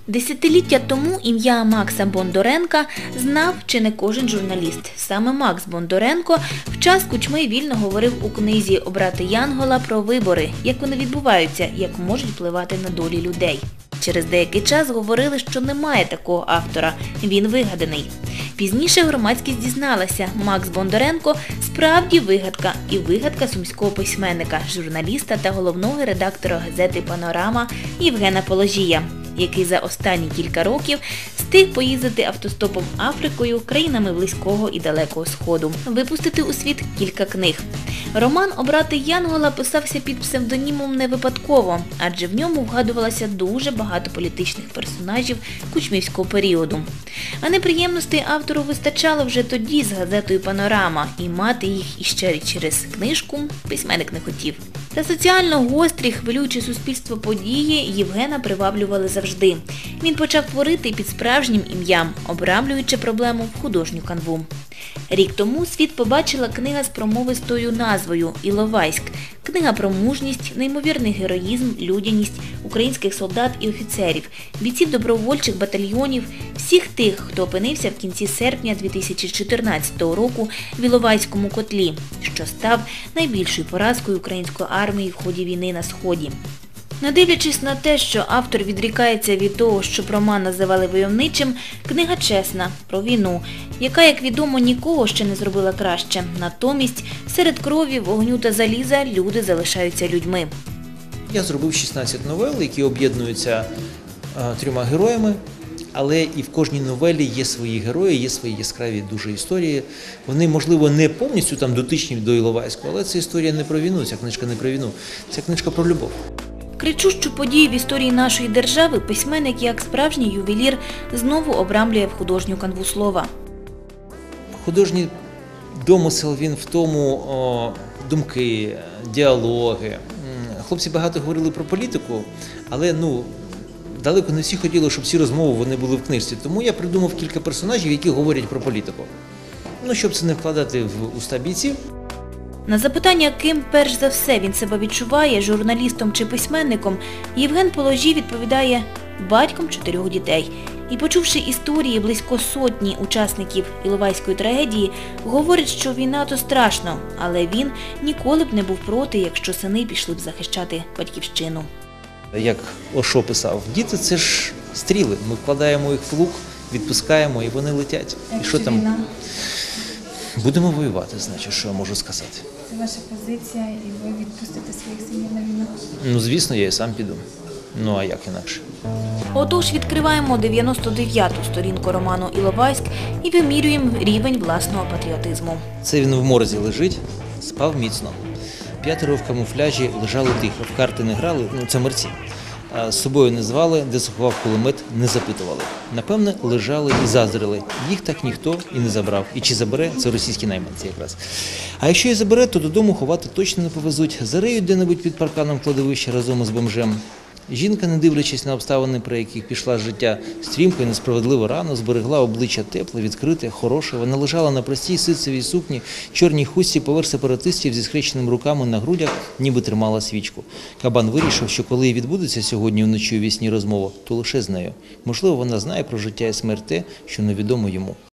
Десятиліття тому ім'я Макса Бондаренка знав чи не кожен журналіст. Саме Макс Бондаренко в час Кучми вільно говорив у книзі «Обрати Янгола» про вибори, як вони відбуваються, як можуть впливати на долі людей. Через деякий час говорили, що немає такого автора, він вигаданий. Пізніше громадськість дізналася, Макс Бондаренко справді вигадка, і вигадка сумського письменника, журналіста та головного редактора газети «Панорама» Євгена Положія, який за останні кілька років встиг поїздити автостопом Африкою, країнами Близького і Далекого Сходу, випустити у світ кілька книг. Роман «Обрати Янгола» писався під псевдонімом не випадково, адже в ньому вгадувалося дуже багато політичних персонажів кучмівського періоду. А неприємностей автору вистачало вже тоді з газетою «Панорама», і мати їх іще через книжку письменник не хотів. Та соціально гострі, хвилюючі суспільство події Євгена приваблювали завжди. Він почав творити під справжнім ім'ям, обрамлюючи проблему в художню канву. Рік тому світ побачила книга з промовистою назвою «Іловайськ». Книга про мужність, неймовірний героїзм, людяність українських солдат і офіцерів, бійців добровольчих батальйонів, всіх тих, хто опинився в кінці серпня 2014 року в Іловайському котлі, що став найбільшою поразкою української армії в ході війни на Сході. Не дивлячись на те, що автор відрікається від того, що роман називали войовничим, книга чесна, про війну, яка, як відомо, нікого ще не зробила краще. Натомість, серед крові, вогню та заліза люди залишаються людьми. Я зробив 16 новел, які об'єднуються трьома героями, але і в кожній новелі є свої герої, є свої яскраві дуже історії. Вони, можливо, не повністю там дотичні до Іловайську, але це історія не про війну, ця книжка не про війну, це книжка про любов. Кричущу подію в історії нашої держави письменник, як справжній ювелір, знову обрамлює в художню канву слова. Художній домисел, він в тому думки, діалоги. Хлопці багато говорили про політику, але далеко не всі хотіли, щоб ці розмови вони були в книжці. Тому я придумав кілька персонажів, які говорять про політику. Щоб це не вкладати в уста бійців. На запитання, ким перш за все він себе відчуває, журналістом чи письменником, Євген Положій відповідає – батьком 4 дітей. І, почувши історії близько сотні учасників Іловайської трагедії, говорить, що війна – то страшно, але він ніколи б не був проти, якщо сини пішли б захищати батьківщину. Як Ошо писав, діти – це ж стріли, ми вкладаємо їх в лук, відпускаємо і вони летять. І що там? Будемо воювати, значить, що я можу сказати. Це ваша позиція, і ви відпустите своїх синів на війну? Звісно, я і сам піду. А як інакше? Отож, відкриваємо 99-ту сторінку роману «Іловайськ» і вимірюємо рівень власного патріотизму. Це він в морзі лежить, спав міцно. 5 в камуфляжі лежали тихо, в карти не грали, це мерці. З собою не звали, де заховав кулемет, не запитували. Напевне, лежали і заздрили. Їх так ніхто і не забрав. І чи забере, це російські найманці якраз. А якщо і забере, то додому ховати точно не повезуть. Зариють де-небудь під парканом кладовища разом із бомжем. Жінка, не дивлячись на обставини, при яких пішла з життя, стрімко і несправедливо рано, зберегла обличчя тепле, відкрите, хороше. Вона лежала на простій ситцевій сукні, чорній хустці поверх сепаратистів зі схрещеними руками на грудях, ніби тримала свічку. Кабан вирішив, що коли і відбудеться сьогодні вночі у вісні розмова, то лише з нею. Можливо, вона знає про життя і смерть те, що невідомо йому.